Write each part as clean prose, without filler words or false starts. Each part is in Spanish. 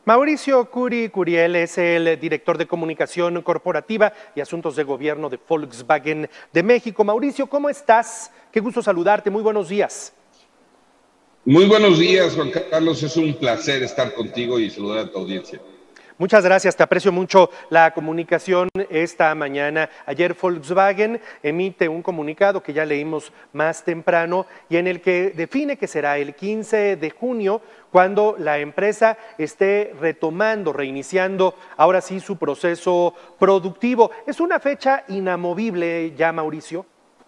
Mauricio Curiel es el director de comunicación corporativa y asuntos de gobierno de Volkswagen de México. Mauricio, ¿cómo estás? Qué gusto saludarte, muy buenos días. Muy buenos días, Juan Carlos, es un placer estar contigo y saludar a tu audiencia. Muchas gracias, te aprecio mucho la comunicación esta mañana. Ayer Volkswagen emite un comunicado que ya leímos más temprano y en el que define que será el 15 de junio cuando la empresa esté retomando, reiniciando ahora sí su proceso productivo. ¿Es una fecha inamovible ya, Mauricio?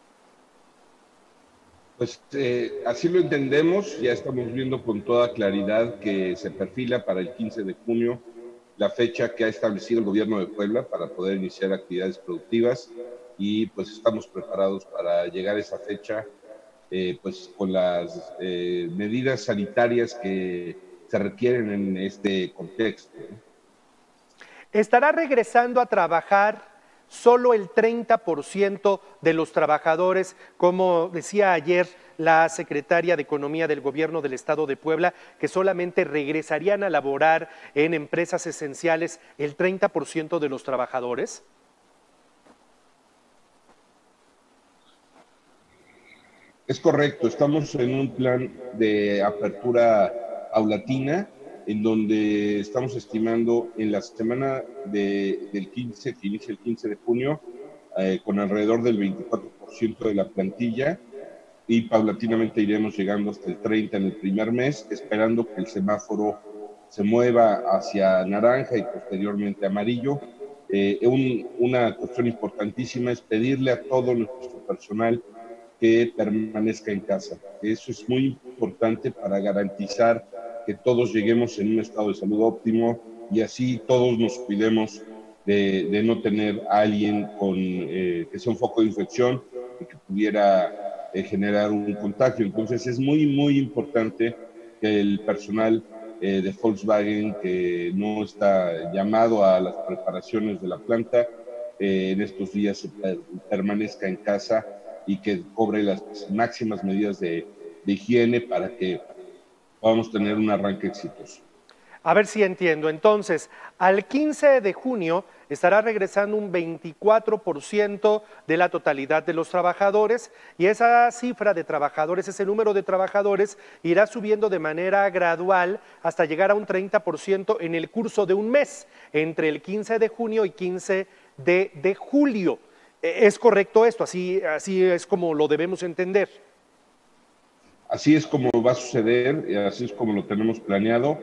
Pues así lo entendemos, ya estamos viendo con toda claridad que se perfila para el 15 de junio la fecha que ha establecido el gobierno de Puebla para poder iniciar actividades productivas y pues estamos preparados para llegar a esa fecha pues con las medidas sanitarias que se requieren en este contexto, ¿no? ¿Estará regresando a trabajar solo el 30% de los trabajadores, como decía ayer la secretaria de Economía del Gobierno del Estado de Puebla, que solamente regresarían a laborar en empresas esenciales el 30% de los trabajadores? Es correcto, estamos en un plan de apertura paulatina en donde estamos estimando en la semana del 15, que inicia el 15 de junio, con alrededor del 24% de la plantilla y paulatinamente iremos llegando hasta el 30% en el primer mes, esperando que el semáforo se mueva hacia naranja y posteriormente amarillo. Una cuestión importantísima es pedirle a todo nuestro personal que permanezca en casa. Eso es muy importante para garantizar que todos lleguemos en un estado de salud óptimo y así todos nos cuidemos de no tener a alguien que sea un foco de infección y que pudiera generar un contagio. Entonces es muy importante que el personal de Volkswagen que no está llamado a las preparaciones de la planta en estos días permanezca en casa y que cobre las máximas medidas de higiene para que podamos tener un arranque exitoso. A ver si entiendo. Entonces, al 15 de junio estará regresando un 24% de la totalidad de los trabajadores y esa cifra de trabajadores, ese número de trabajadores irá subiendo de manera gradual hasta llegar a un 30% en el curso de un mes, entre el 15 de junio y 15 de julio. ¿Es correcto esto? Así es como lo debemos entender. Así es como va a suceder, así es como lo tenemos planeado.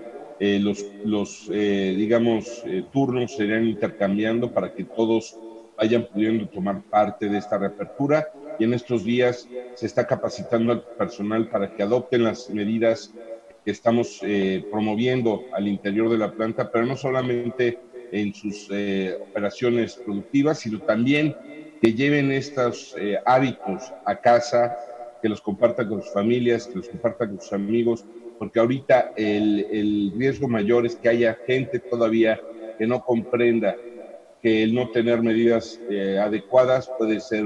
Digamos, turnos se irán intercambiando para que todos vayan pudiendo tomar parte de esta reapertura y en estos días se está capacitando al personal para que adopten las medidas que estamos promoviendo al interior de la planta, pero no solamente en sus operaciones productivas, sino también que lleven estos hábitos a casa, que los compartan con sus familias, que los compartan con sus amigos, porque ahorita el riesgo mayor es que haya gente todavía que no comprenda que el no tener medidas adecuadas puede ser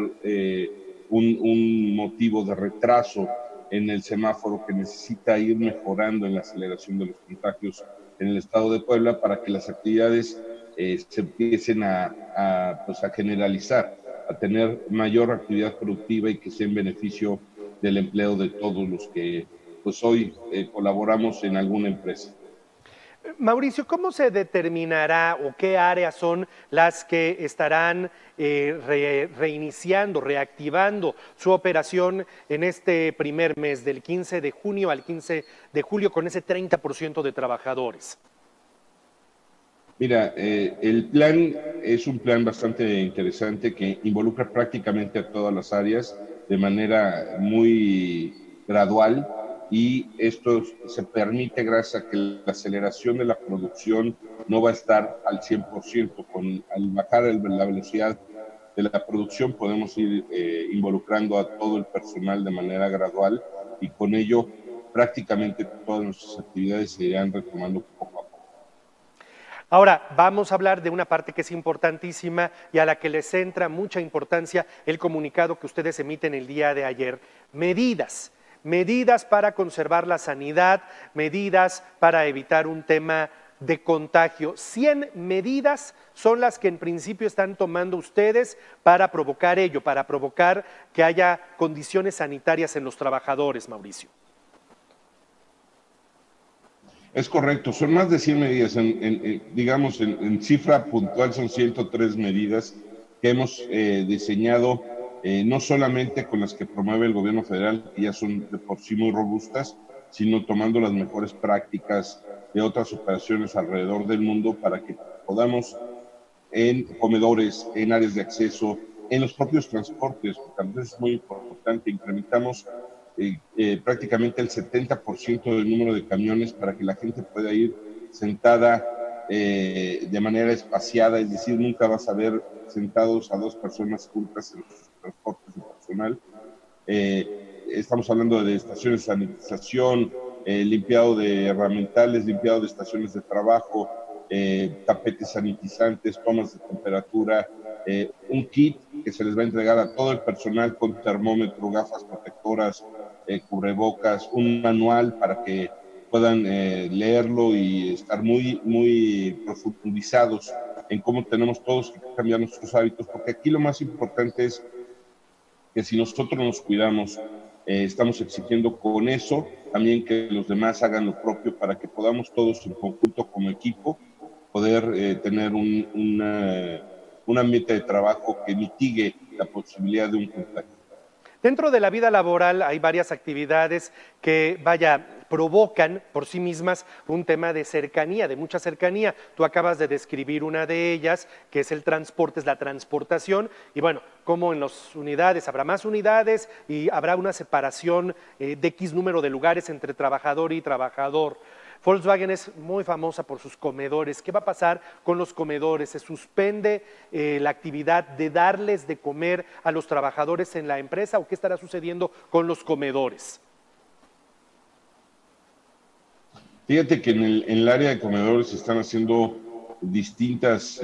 un motivo de retraso en el semáforo que necesita ir mejorando en la aceleración de los contagios en el estado de Puebla para que las actividades se empiecen pues a generalizar, a tener mayor actividad productiva y que sea en beneficio del empleo de todos los que pues hoy colaboramos en alguna empresa. Mauricio, ¿cómo se determinará o qué áreas son las que estarán reiniciando, reactivando su operación en este primer mes, del 15 de junio al 15 de julio, con ese 30% de trabajadores? Mira, el plan es un plan bastante interesante que involucra prácticamente a todas las áreas de manera muy gradual y esto se permite gracias a que la aceleración de la producción no va a estar al 100%. Al bajar la velocidad de la producción podemos ir involucrando a todo el personal de manera gradual y con ello prácticamente todas nuestras actividades se irán retomando poco a poco. Ahora, vamos a hablar de una parte que es importantísima y a la que les centra mucha importancia el comunicado que ustedes emiten el día de ayer. Medidas para conservar la sanidad, medidas para evitar un tema de contagio. 100 medidas son las que en principio están tomando ustedes para provocar ello, para provocar que haya condiciones sanitarias en los trabajadores, Mauricio. Es correcto, son más de 100 medidas, digamos, en cifra puntual son 103 medidas que hemos diseñado, no solamente con las que promueve el gobierno federal, que ya son de por sí muy robustas, sino tomando las mejores prácticas de otras operaciones alrededor del mundo para que podamos en comedores, en áreas de acceso, en los propios transportes, porque a veces es muy importante, incrementamos prácticamente el 70% del número de camiones para que la gente pueda ir sentada de manera espaciada, es decir, nunca vas a ver sentados a dos personas juntas en los transportes de personal. Estamos hablando de estaciones de sanitización, limpiado de herramientales, limpiado de estaciones de trabajo, tapetes sanitizantes, tomas de temperatura, un kit que se les va a entregar a todo el personal con termómetro, gafas protectoras, cubrebocas, un manual para que puedan leerlo y estar muy profundizados en cómo tenemos todos que cambiar nuestros hábitos, porque aquí lo más importante es que si nosotros nos cuidamos, estamos exigiendo con eso también que los demás hagan lo propio para que podamos todos en conjunto como equipo poder tener un ambiente de trabajo que mitigue la posibilidad de un contagio. Dentro de la vida laboral hay varias actividades que, provocan por sí mismas un tema de cercanía, de mucha cercanía. Tú acabas de describir una de ellas, que es el transporte, es la transportación, y bueno, como en las unidades habrá más unidades y habrá una separación de X número de lugares entre trabajador y trabajador. Volkswagen es muy famosa por sus comedores. ¿Qué va a pasar con los comedores? ¿Se suspende la actividad de darles de comer a los trabajadores en la empresa o qué estará sucediendo con los comedores? Fíjate que en el área de comedores se están haciendo distintas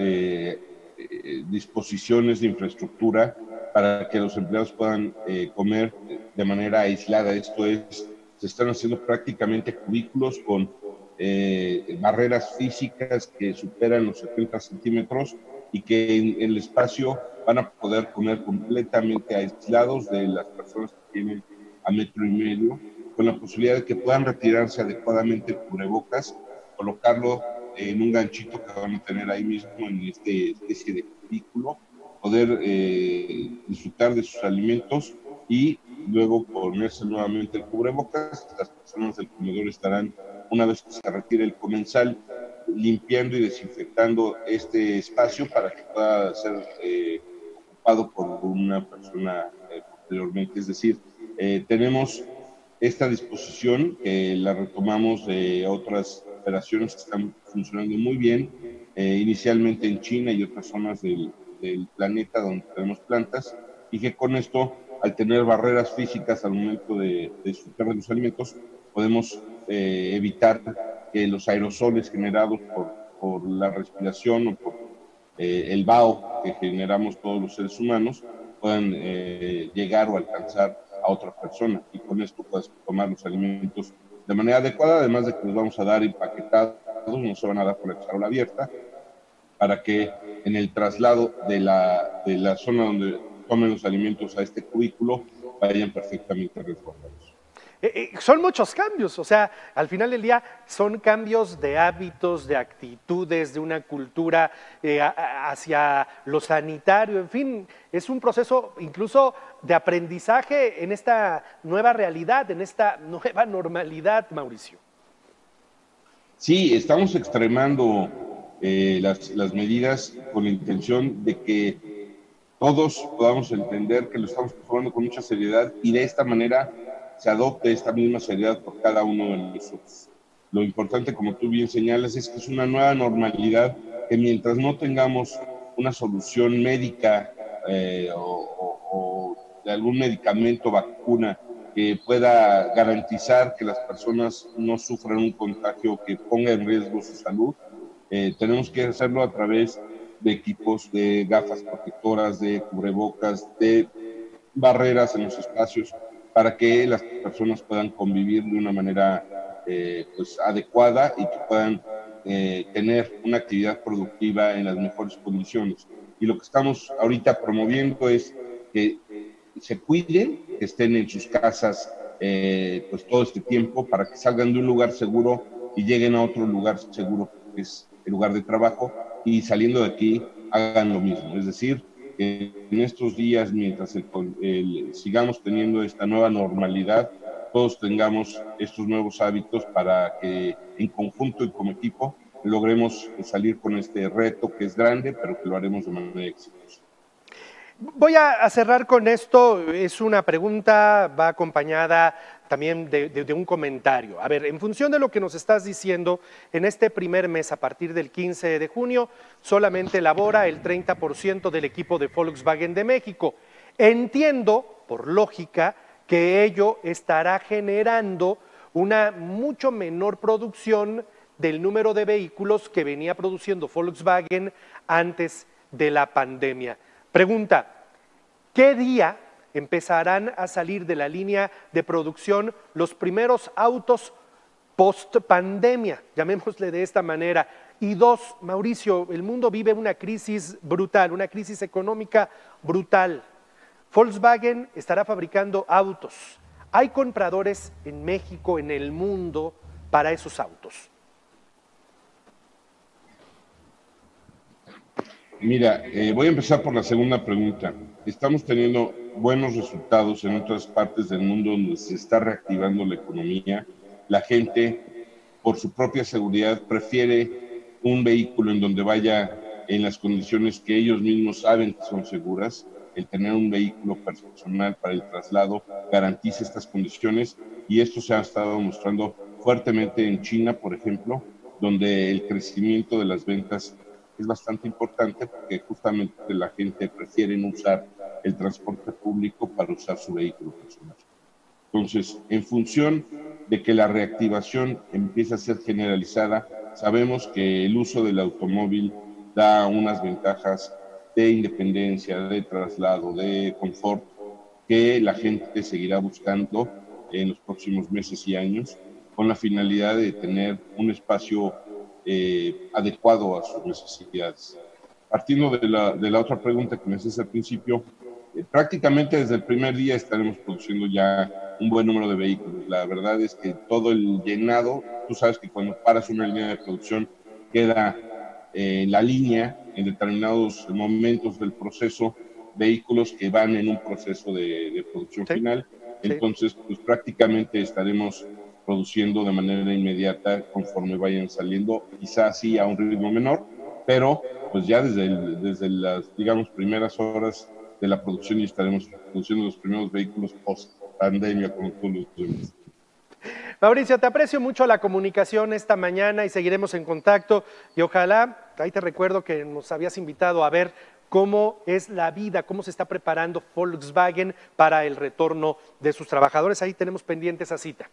disposiciones de infraestructura para que los empleados puedan comer de manera aislada. Esto es, se están haciendo prácticamente cubículos con barreras físicas que superan los 70 centímetros y que en el espacio van a poder comer completamente aislados de las personas que tienen a 1,5 metros, con la posibilidad de que puedan retirarse adecuadamente el cubrebocas, colocarlo en un ganchito que van a tener ahí mismo en esta especie de cubículo, poder disfrutar de sus alimentos y luego ponerse nuevamente el cubrebocas. Las personas del comedor estarán, una vez que se retire el comensal, limpiando y desinfectando este espacio para que pueda ser ocupado por una persona posteriormente. Es decir, tenemos esta disposición que la retomamos de otras operaciones que están funcionando muy bien, inicialmente en China y otras zonas del planeta donde tenemos plantas, y que con esto, al tener barreras físicas al momento de disfrutar de los alimentos, podemos evitar que los aerosoles generados por la respiración o por el vaho que generamos todos los seres humanos puedan llegar o alcanzar a otra persona, y con esto puedes tomar los alimentos de manera adecuada, además de que los vamos a dar empaquetados, no se van a dar por la charola abierta, para que en el traslado de la zona donde tomen los alimentos a este cubículo vayan perfectamente resguardados. Son muchos cambios, o sea, al final del día son cambios de hábitos, de actitudes, de una cultura hacia lo sanitario, en fin, es un proceso incluso de aprendizaje en esta nueva realidad, en esta nueva normalidad, Mauricio. Sí, estamos extremando las medidas con la intención de que todos podamos entender que lo estamos tomando con mucha seriedad y de esta manera se adopte esta misma seriedad por cada uno de nosotros. Lo importante, como tú bien señalas, es que es una nueva normalidad que mientras no tengamos una solución médica o de algún medicamento, vacuna, que pueda garantizar que las personas no sufran un contagio que ponga en riesgo su salud, tenemos que hacerlo a través de equipos, de gafas protectoras, de cubrebocas, de barreras en los espacios, para que las personas puedan convivir de una manera pues adecuada y que puedan tener una actividad productiva en las mejores condiciones. Y lo que estamos ahorita promoviendo es que se cuiden, que estén en sus casas pues todo este tiempo para que salgan de un lugar seguro y lleguen a otro lugar seguro, que es el lugar de trabajo, y saliendo de aquí hagan lo mismo. Es decir, que en estos días, mientras sigamos teniendo esta nueva normalidad, todos tengamos estos nuevos hábitos para que en conjunto y como equipo logremos salir con este reto que es grande, pero que lo haremos de manera exitosa. Voy a cerrar con esto, es una pregunta, va acompañada también de un comentario. A ver, en función de lo que nos estás diciendo, en este primer mes, a partir del 15 de junio, solamente labora el 30% del equipo de Volkswagen de México. Entiendo, por lógica, que ello estará generando una mucho menor producción del número de vehículos que venía produciendo Volkswagen antes de la pandemia. Pregunta, ¿qué día empezarán a salir de la línea de producción los primeros autos post-pandemia? Llamémosle de esta manera. Y dos, Mauricio, el mundo vive una crisis brutal, una crisis económica brutal. Volkswagen estará fabricando autos. ¿Hay compradores en México, en el mundo, para esos autos? Mira, voy a empezar por la segunda pregunta. Estamos teniendo buenos resultados en otras partes del mundo donde se está reactivando la economía. La gente, por su propia seguridad, prefiere un vehículo en donde vaya en las condiciones que ellos mismos saben que son seguras. El tener un vehículo personal para el traslado garantiza estas condiciones y esto se ha estado mostrando fuertemente en China, por ejemplo, donde el crecimiento de las ventas es bastante importante porque justamente la gente prefiere no usar el transporte público para usar su vehículo personal. Entonces, en función de que la reactivación empieza a ser generalizada, sabemos que el uso del automóvil da unas ventajas de independencia, de traslado, de confort, que la gente seguirá buscando en los próximos meses y años, con la finalidad de tener un espacio adecuado a sus necesidades. Partiendo de la otra pregunta que me hacías al principio, prácticamente desde el primer día estaremos produciendo ya un buen número de vehículos. La verdad es que todo el llenado, tú sabes que cuando paras una línea de producción queda la línea en determinados momentos del proceso, vehículos que van en un proceso de producción final. Entonces, pues prácticamente estaremos produciendo de manera inmediata conforme vayan saliendo, quizás sí a un ritmo menor, pero pues ya desde las, digamos, primeras horas de la producción y estaremos produciendo los primeros vehículos post-pandemia, como tú lo dices. Mauricio, te aprecio mucho la comunicación esta mañana y seguiremos en contacto y ojalá, ahí te recuerdo que nos habías invitado a ver cómo es la vida, cómo se está preparando Volkswagen para el retorno de sus trabajadores. Ahí tenemos pendiente esa cita.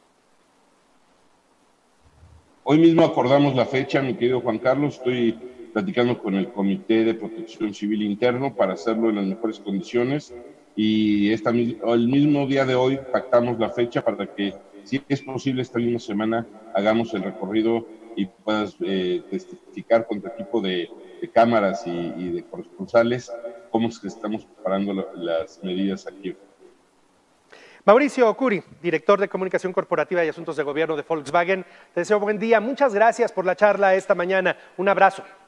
Hoy mismo acordamos la fecha, mi querido Juan Carlos. Estoy platicando con el Comité de Protección Civil Interno para hacerlo en las mejores condiciones y el mismo día de hoy pactamos la fecha para que, si es posible, esta misma semana hagamos el recorrido y puedas testificar con tu equipo de cámaras y de corresponsales cómo es que estamos preparando las medidas aquí. Mauricio Curi, director de Comunicación Corporativa y Asuntos de Gobierno de Volkswagen, te deseo buen día. Muchas gracias por la charla esta mañana. Un abrazo.